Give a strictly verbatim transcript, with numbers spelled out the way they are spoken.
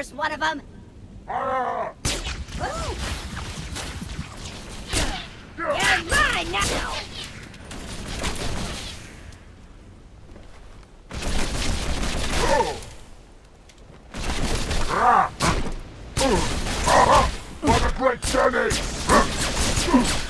There's one of them. Ah! You're mine now. Ah! Uh, uh, what a great journey!